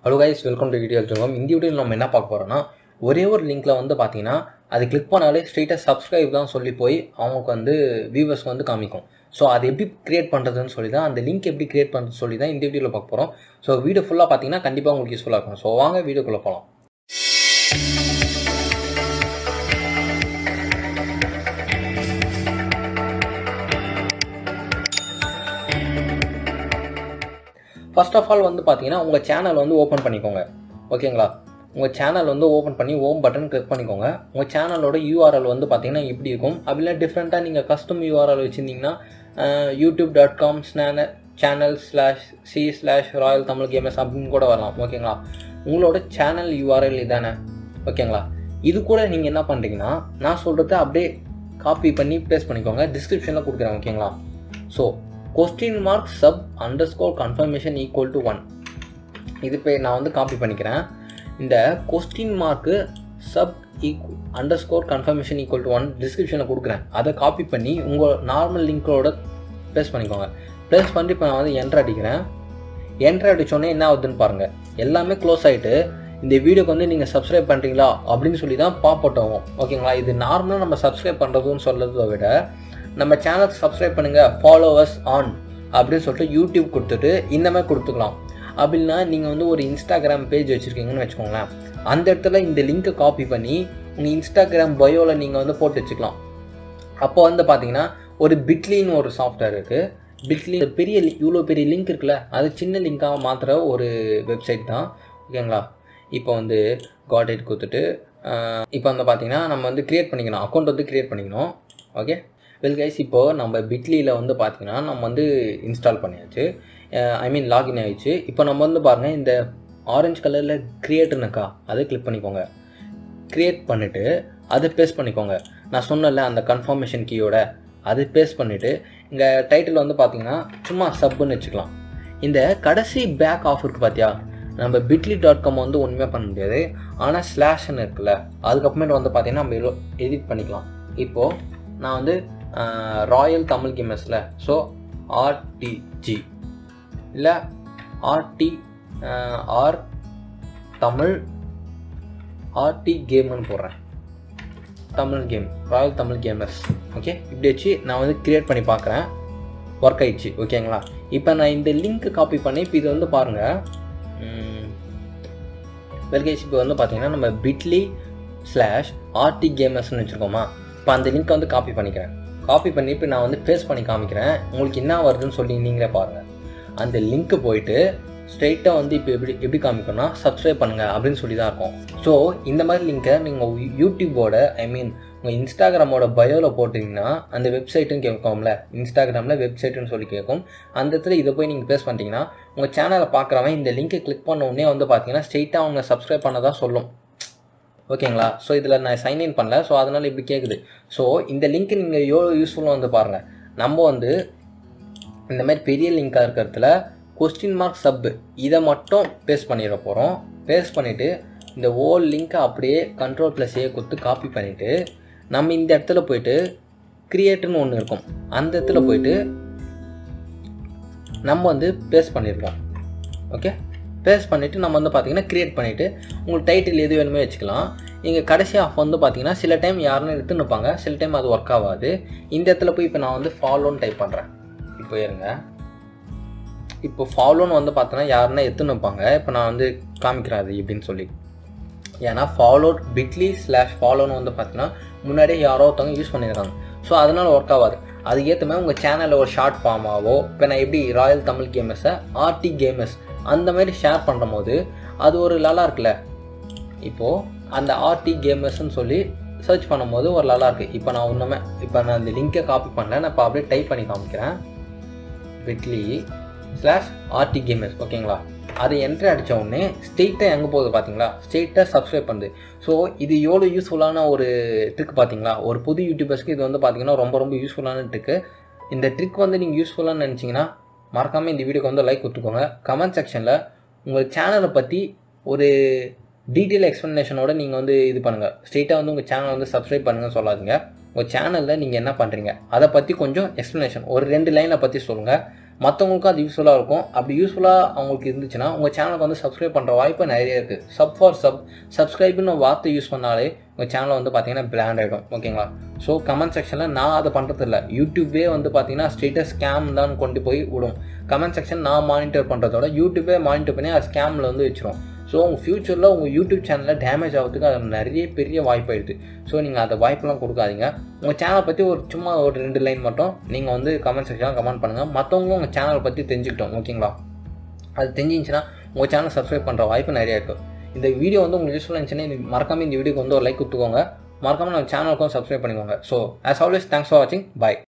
Hello guys, welcome to video ஜோகம். இந்த வீடியோவில் நம்ம என்ன பார்க்க போகிறோம்னா, ஒரே ஒரு லிங்க்கில் வந்து பார்த்தீங்கன்னா அது கிளிக் பண்ணாலே ஸ்ட்ரெயிட்டாக சப்ஸ்கிரைப் தான் சொல்லி போய் அவங்களுக்கு வந்து வியூவர்ஸ்க்கு வந்து காமிக்கும். ஸோ அது எப்படி கிரியேட் பண்ணுறதுன்னு சொல்லி தான், அந்த லிங்க் எப்படி கிரியேட் பண்ணுறதுன்னு சொல்லி தான் இந்த வீடியோவில் பார்க்க போகிறோம். ஸோ வீடியோ ஃபுல்லாக பார்த்தீங்கன்னா கண்டிப்பாக உங்களுக்கு யூஸ்ஃபுல்லாக இருக்கும். ஸோ வாங்க வீடியோக்குள்ளே போகலாம். ஃபர்ஸ்ட் ஆஃப் ஆல் வந்து பார்த்தீங்கன்னா உங்கள் சேனல் வந்து ஓப்பன் பண்ணிக்கோங்க. ஓகேங்களா? உங்கள் சேனல் வந்து ஓப்பன் பண்ணி ஹோம் பட்டன் கிளிக் பண்ணிக்கோங்க. உங்கள் சேனலோட யூஆர்எல் வந்து பார்த்தீங்கன்னா இப்படி இருக்கும். அப்படின்னா டிஃப்ரெண்ட்டாக நீங்கள் கஸ்டம் யூஆர்எல் வச்சுருந்தீங்கன்னா youtube.com/channel/c/Royal Tamil Gamers அப்படின்னு கூட வரலாம். ஓகேங்களா? உங்களோட சேனல் யூஆர்எல் இதானே. ஓகேங்களா? இது கூட நீங்கள் என்ன பண்ணுறீங்கன்னா, நான் சொல்கிறத அப்படியே காப்பி பண்ணி பேஸ்ட் பண்ணிக்கோங்க. டிஸ்கிரிப்ஷனில் கொடுக்குறேன். ஓகேங்களா? ஸோ $sub_confirmation = 1 இது இப்போ நான் வந்து காப்பி பண்ணிக்கிறேன். இந்த $sub_confirmation = 1 டிஸ்கிரிப்ஷனில் கொடுக்குறேன். அதை காப்பி பண்ணி உங்கள் நார்மல் லிங்க்கோட ப்ளேஸ் பண்ணிக்கோங்க. ப்ளேஸ் பண்ணிட்டு இப்போ நான் வந்து என்ட்ரு அடிக்கிறேன். என்ட்ரு அடித்தோடனே என்ன ஆகுதுன்னு பாருங்கள். எல்லாமே க்ளோஸ் ஆகிட்டு இந்த வீடியோக்கு வந்து நீங்கள் சப்ஸ்கிரைப் பண்ணுறீங்களா அப்படின்னு சொல்லி தான் பாப்போட் ஆகும். ஓகேங்களா? இது நார்மலாக நம்ம சப்ஸ்கிரைப் பண்ணுறதுன்னு சொல்கிறத விட நம்ம சேனலுக்கு சப்ஸ்கிரைப் பண்ணுங்கள், ஃபாலோவர்ஸ் ஆன் அப்படின்னு சொல்லிட்டு யூடியூப் கொடுத்துட்டு இந்த மாதிரி கொடுத்துக்கலாம். அப்படின்னா நீங்கள் வந்து ஒரு இன்ஸ்டாகிராம் பேஜ் வச்சுருக்கீங்கன்னு வச்சுக்கோங்களேன். அந்த இடத்துல இந்த லிங்க்கை காப்பி பண்ணி உங்கள் இன்ஸ்டாகிராம் பயோவில் நீங்கள் வந்து போட்டு வச்சுக்கலாம். அப்போ வந்து பார்த்தீங்கன்னா ஒரு பிட்லின்னு ஒரு சாஃப்ட்வேர் இருக்குது. பிட்லி பெரிய இவ்வளோ பெரிய லிங்க் இருக்குல்ல, அது சின்ன லிங்காக மாற்றுற ஒரு வெப்சைட் தான். ஓகேங்களா? இப்போ வந்து காட் கொடுத்துட்டு இப்போ வந்து பார்த்தீங்கன்னா நம்ம வந்து க்ரியேட் பண்ணிக்கணும், அக்கௌண்ட் வந்து க்ரியேட் பண்ணிக்கணும். ஓகே வெல் கைஸ், இப்போது நம்ம பிட்லியில் வந்து பார்த்திங்கன்னா நம்ம வந்து இன்ஸ்டால் பண்ணியாச்சு. லாகின் ஆகிடுச்சு. இப்போ நம்ம வந்து பாருங்கள், இந்த ஆரஞ்சு கலரில் க்ரியேட்டுனுக்கா அதை கிளிக் பண்ணிக்கோங்க. க்ரியேட் பண்ணிவிட்டு அதை பேஸ்ட் பண்ணிக்கோங்க. நான் சொன்னல அந்த கன்ஃபர்மேஷன் கீயோட அதை பேஸ்ட் பண்ணிவிட்டு இங்கே டைட்டில் வந்து பார்த்திங்கன்னா சும்மா சப்புன்னு வச்சுக்கலாம். இந்த கடைசி பேக் ஆஃப் இருக்குது பார்த்தியா, நம்ம bitly.com வந்து ஒன்றுமே பண்ண முடியாது. ஆனால் ஸ்லாஷ்ன்னு இருக்குல்ல, அதுக்கப்புறமேட்டு வந்து பார்த்திங்கன்னா நம்ம எடிட் பண்ணிக்கலாம். இப்போது நான் வந்து ராயல் தமிழ் கேமர்ஸில் ஸோ ஆர்டிஜி இல்லை ஆர் தமிழ் ஆர்டி கேம்னு போடுறேன். Tamil game, royal Tamil gamers. Okay, இப்படி வச்சு நான் வந்து க்ரியேட் பண்ணி பார்க்குறேன். ஒர்க் ஆயிடுச்சு. ஓகேங்களா? இப்போ நான் இந்த லிங்க் காப்பி பண்ணி இப்போ இது வந்து பாருங்கள். வெல்கேஸ் இப்போ வந்து பார்த்தீங்கன்னா நம்ம bitly/RT Gamers வச்சுருக்கோமா. இப்போ அந்த லிங்க்கை வந்து காப்பி பண்ணிக்கிறேன். காப்பி பண்ணி இப்போ நான் வந்து பேஸ்ட் பண்ணி காமிக்கிறேன். உங்களுக்கு என்ன வருதுன்னு சொல்லி நீங்களே பாருங்கள். அந்த லிங்க்கு போயிட்டு ஸ்ட்ரெயிட்டாக வந்து இப்போ எப்படி காமிக்கணும்னா சப்ஸ்கிரைப் பண்ணுங்கள் அப்படின்னு சொல்லி தான் இருக்கும். ஸோ இந்த மாதிரி லிங்க்கை நீங்கள் யூடியூபோட உங்கள் இன்ஸ்டாகிராமோட பயோவில் போட்டிங்கன்னா அந்த வெப்சைட்டுன்னு கேட்கும்ல, இன்ஸ்டாகிராமில் வெப்சைட்டுன்னு சொல்லி கேட்கும். அந்த இடத்துல இதை போய் நீங்கள் பேஸ்ட் பண்ணிட்டீங்கன்னா உங்கள் சேனலை பார்க்குறவன் இந்த லிங்க்கை கிளிக் பண்ண உடனே வந்து பார்த்தீங்கன்னா ஸ்ட்ரெயிட்டாக அவங்க சப்ஸ்கிரைப் பண்ண தான் சொல்லும். ஓகேங்களா? ஸோ இதில் நான் சைன்இன் பண்ணல, ஸோ அதனால் இப்படி கேட்குது. ஸோ இந்த லிங்க்கு நீங்கள் எவ்வளோ யூஸ்ஃபுல்லாக வந்து பாருங்கள். நம்ம வந்து இந்த மாதிரி பெரிய லிங்காக இருக்கிறதுல $sub இதை மட்டும் பேஸ்ட் பண்ணிட போகிறோம். பேஸ்ட் பண்ணிவிட்டு இந்த ஓல் லிங்க்கை அப்படியே Ctrl+A கொடுத்து காப்பி பண்ணிவிட்டு நம்ம இந்த இடத்துல போய்ட்டு க்ரியேட்டுன்னு ஒன்று இருக்கும், அந்த இடத்துல போய்ட்டு நம்ம வந்து பேஸ்ட் பண்ணியிருக்கோம். ஓகே, பேஸ்ட் பண்ணிவிட்டு நம்ம வந்து பார்த்திங்கன்னா க்ரியேட் பண்ணிவிட்டு உங்களுக்கு டைட்டில் எது வேணுமே வச்சுக்கலாம். இங்கே கடைசி ஆஃப் வந்து பார்த்திங்கன்னா சில டைம் யாருன்னு எடுத்துன்னு இருப்பாங்க, சில டைம் அது ஒர்க் ஆகாது. இந்த இடத்துல போய் இப்போ நான் வந்து ஃபாலோன்னு டைப் பண்ணுறேன். இப்போ இருங்க, இப்போ ஃபாலோன்னு வந்து பார்த்தோன்னா யாருன்னா எடுத்துன்னு வைப்பாங்க. இப்போ நான் வந்து காமிக்கிறேன் அது எப்படின்னு சொல்லி. ஏன்னா bitly/ஃபாலோன்னு வந்து பார்த்தீங்கன்னா முன்னாடியே யாரோ ஒருத்தவங்க யூஸ் பண்ணியிருக்காங்க. ஸோ அதனால் ஒர்க் ஆகாது. அதுக்கேற்ற மாதிரி உங்கள் சேனலில் ஒரு ஷார்ட் ஃபார்மாவோ, இப்போ நான் எப்படி ராயல் தமிழ் கேமர்ஸை RT Gamers அந்த மாதிரி ஷேர் பண்ணுற போது அது ஒரு நல்லா இருக்குல்ல. இப்போது அந்த RT Gamersன்னு சொல்லி சர்ச் பண்ணும்போது ஒரு நல்லா இருக்குது. இப்போ நான் நான் இந்த லிங்கை காப்பி பண்ணல, நான் இப்போ அப்படியே டைப் பண்ணி காமிக்கிறேன். bitly/RT Gamers. ஓகேங்களா? அதை என்ட்ரி அடித்த உடனே ஸ்ட்ரெயிட்டாக எங்கே போகுது பார்த்தீங்களா, ஸ்ட்ரெயிட்டாக சப்ஸ்கிரைப் பண்ணுது. ஸோ இது எவ்வளோ யூஸ்ஃபுல்லான ஒரு ட்ரிக் பார்த்தீங்களா. ஒரு புது யூடியூபர்ஸ்க்கு இது வந்து பார்த்தீங்கன்னா ரொம்ப யூஸ்ஃபுல்லான ட்ரிக்கு. இந்த ட்ரிக் வந்து நீங்கள் யூஸ்ஃபுல்லானு நினச்சிங்கன்னா மறக்காமல் இந்த வீடியோக்கு வந்து லைக் கொடுத்துக்கோங்க. கமெண்ட் செக்ஷனில் உங்கள் சேனலை பற்றி ஒரு டீட்டெயில் எக்ஸ்ப்ளனேஷனோட நீங்கள் வந்து இது பண்ணுங்கள். ஸ்ட்ரெயிட்டாக வந்து உங்கள் சேனலை வந்து சப்ஸ்கிரைப் பண்ணுங்கன்னு சொல்லாதீங்க. உங்கள் சேனலில் நீங்கள் என்ன பண்ணுறீங்க அதை பற்றி கொஞ்சம் எக்ஸ்ப்ளனேஷன் ஒரு 2 லைனை பற்றி சொல்லுங்கள். மற்றவங்களுக்கும் அது யூஸ்ஃபுல்லாக இருக்கும். அப்படி யூஸ்ஃபுல்லாக அவங்களுக்கு இருந்துச்சுன்னா உங்கள் சேனலுக்கு வந்து சப்ஸ்கிரைப் பண்ணுற வாய்ப்பு நிறைய இருக்குது. சப்ஸ்கிரைப்னு வார்த்தை யூஸ் பண்ணாலே உங்கள் சேனலை வந்து பார்த்தீங்கன்னா பிராண்ட் ஆகிடும். ஓகேங்களா? ஸோ கமெண்ட் செக்ஷனில் நான் அதை பண்ணுறதில்ல. யூடியூபே வந்து பார்த்தீங்கன்னா ஸ்டேட்டஸ் ஸ்கேம் தான் கொண்டு போய் விடும். கமெண்ட் செக்ஷன் நான் மானிட்டர் பண்ணுறதோட யூடியூபே மானிட்டர் பண்ணி அது ஸ்கேமில் வந்து வச்சிரும். ஸோ உங்கள் ஃப்யூச்சரில் உங்கள் யூடியூப் சேனலில் டேமேஜ் ஆகிறதுக்கு அது நிறைய பெரிய வாய்ப்பு ஆகிடுது. ஸோ நீங்கள் அந்த வாய்ப்பெலாம் கொடுக்காதீங்க. உங்கள் சேனலை பற்றி சும்மா ஒரு 2 லைன் மட்டும் நீங்கள் வந்து கமெண்ட் செக்ஷனில் கமெண்ட் பண்ணுங்கள். மற்றவங்களும் உங்கள் சேனலை பற்றி தெரிஞ்சுக்கிட்டோம். ஓகேங்களா? அது தெரிஞ்சிச்சுன்னா உங்கள் சேனல் சப்ஸ்கிரைப் பண்ணுற வாய்ப்பு நிறைய இருக்குது. இந்த வீடியோ வந்து உங்களுக்கு யூஸ்ஃபுல்லாக இருந்துச்சுன்னா மறக்காமல் இந்த வீடியோக்கு வந்து ஒரு லைக் கொடுத்துக்கோங்க. மறக்காமல் நம்ம சேனலுக்கும் சப்ஸ்கிரைப் பண்ணிக்கோங்க. So as always thanks for வாட்சிங். பாய்.